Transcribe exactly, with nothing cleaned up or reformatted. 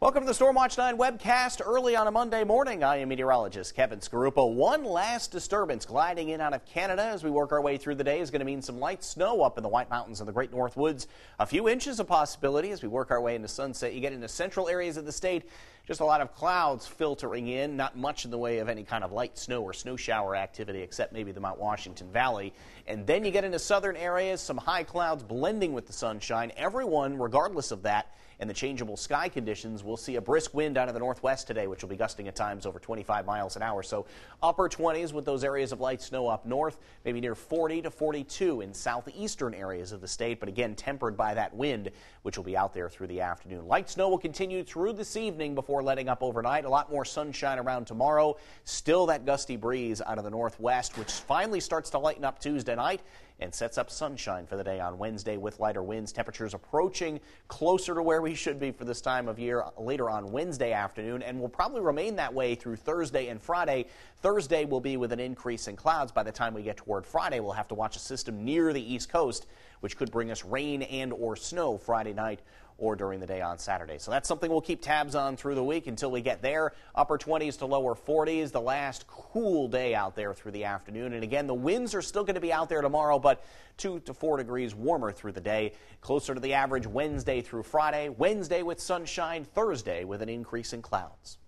Welcome to the Storm Watch nine webcast early on a Monday morning. I am meteorologist Kevin Skarupa. One last disturbance gliding in out of Canada as we work our way through the day is going to mean some light snow up in the White Mountains and the Great North Woods. A few inches of possibility as we work our way into sunset. You get into central areas of the state, just a lot of clouds filtering in, not much in the way of any kind of light snow or snow shower activity except maybe the Mount Washington Valley. And then you get into southern areas, some high clouds blending with the sunshine. Everyone, regardless of that, and the changeable sky conditions, we'll see a brisk wind out of the northwest today, which will be gusting at times over twenty-five miles an hour. So upper twenties with those areas of light snow up north, maybe near forty to forty-two in southeastern areas of the state, but again tempered by that wind, which will be out there through the afternoon. Light snow will continue through this evening before letting up overnight. A lot more sunshine around tomorrow. Still that gusty breeze out of the northwest, which finally starts to lighten up Tuesday night and sets up sunshine for the day on Wednesday with lighter winds. Temperatures approaching closer to where we should be for this time of year later on Wednesday afternoon, and will probably remain that way through Thursday and Friday. Thursday will be with an increase in clouds. By the time we get toward Friday, we'll have to watch a system near the East Coast, which could bring us rain and or snow Friday night or during the day on Saturday. So that's something we'll keep tabs on through the week until we get there. Upper twenties to lower forties, the last cool day out there through the afternoon. And again, the winds are still going to be out there tomorrow, but two to four degrees warmer through the day. Closer to the average Wednesday through Friday. Wednesday with sunshine, Thursday with an increase in clouds.